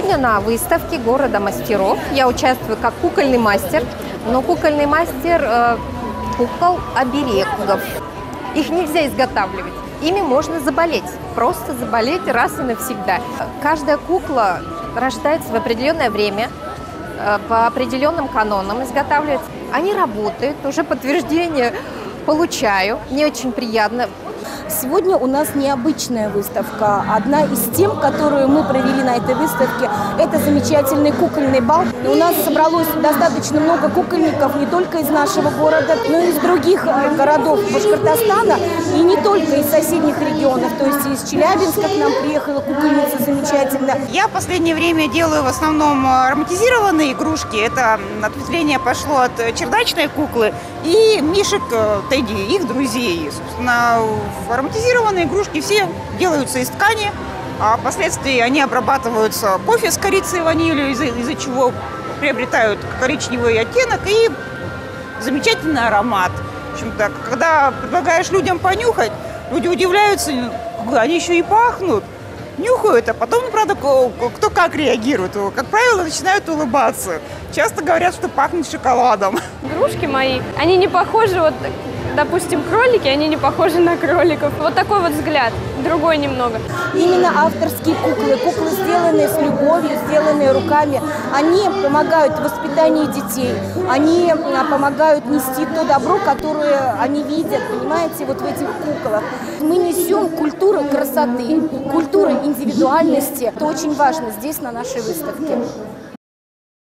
Сегодня на выставке города мастеров я участвую как кукольный мастер, но кукольный мастер кукол-оберегов. Их нельзя изготавливать, ими можно заболеть, просто заболеть раз и навсегда. Каждая кукла рождается в определенное время, по определенным канонам изготавливается. Они работают, уже подтверждение получаю, мне очень приятно. Сегодня у нас необычная выставка. Одна из тем, которую мы провели на этой выставке, это замечательный кукольный бал. И у нас собралось достаточно много кукольников не только из нашего города, но и из других городов Башкортостана, и не только из соседних регионов. То есть из Челябинска к нам приехала кукольница замечательная. Я в последнее время делаю в основном ароматизированные игрушки. Это ответвление пошло от чердачной куклы и мишек Тедди, их друзей. Собственно, ароматизированные игрушки все делаются из ткани, а впоследствии они обрабатываются кофе с корицей и ванилью, из-за чего приобретают коричневый оттенок и замечательный аромат. В общем-то, когда предлагаешь людям понюхать, люди удивляются, они еще и пахнут. Нюхают, а потом, правда, кто как реагирует. Как правило, начинают улыбаться. Часто говорят, что пахнет шоколадом. Игрушки мои, они не похожи, вот, допустим, кролики, они не похожи на кроликов. Вот такой вот взгляд, другой немного. Именно авторские куклы, куклы, сделанные с любовью, сделанные руками, они помогают в воспитании детей, они помогают нести то добро, которое они видят, понимаете, вот в этих куклах. Мы несем культуру красоты, культуру индивидуальности. Это очень важно здесь, на нашей выставке.